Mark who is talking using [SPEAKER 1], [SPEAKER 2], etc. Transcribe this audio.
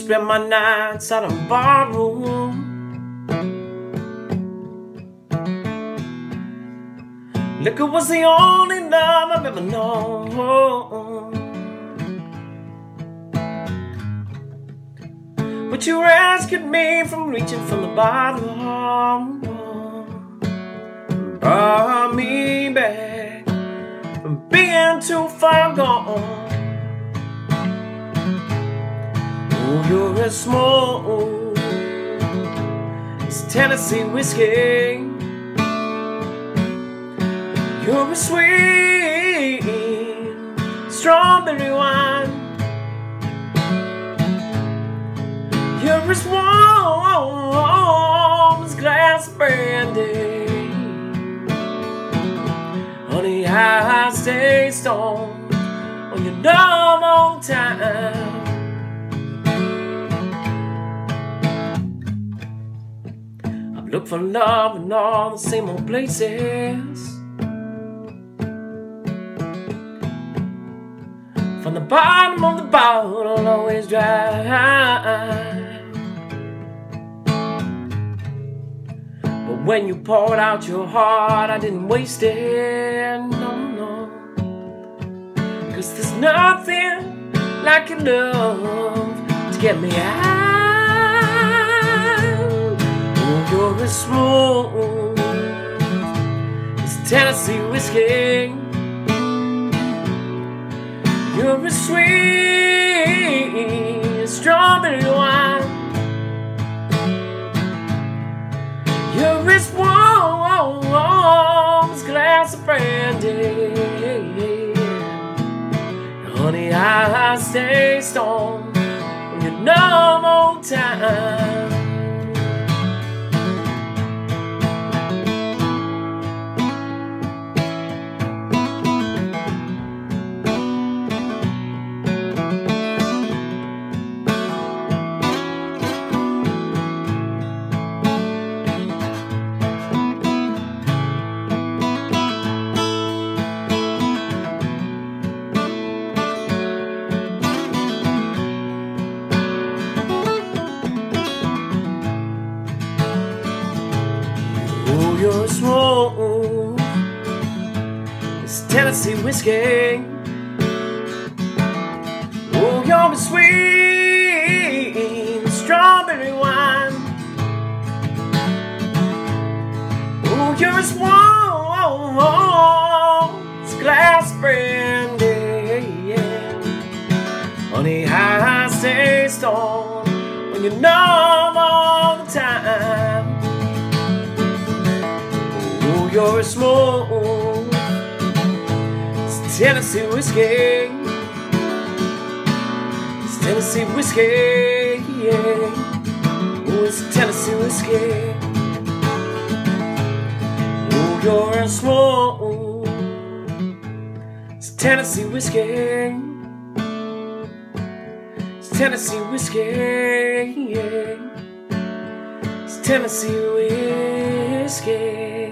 [SPEAKER 1] spent my nights out in barroom. Liquor was the only love I've ever known. But you rescued me from reaching from the bottom, brought me back from being too far gone. Oh, you're as smooth as Tennessee whiskey. You're as sweet strawberry wine. You're as warm as glass brandy. Honey, I stay stoned on your dumb old time. I've looked for love in all the same old places. From the bottom of the bottle, always dry. But when you poured out your heart, I didn't waste it, no, no. 'Cause there's nothing like your love to get me out. Oh, you're as smooth as Tennessee whiskey. You're as sweet as strawberry wine. You're as warm as glass of brandy. Honey, I stay stoned on your numb old time. Oh, you're smooth as Tennessee whiskey. Oh, you're as sweet as strawberry wine. Oh, you're as warm as glass brandy. Honey, I stay stoned when you're numb all the time. You're as smooth as Tennessee whiskey. It's Tennessee whiskey, yeah. Oh, it's Tennessee whiskey. Oh, you're as smooth as Tennessee whiskey. It's Tennessee whiskey, yeah. It's Tennessee whiskey.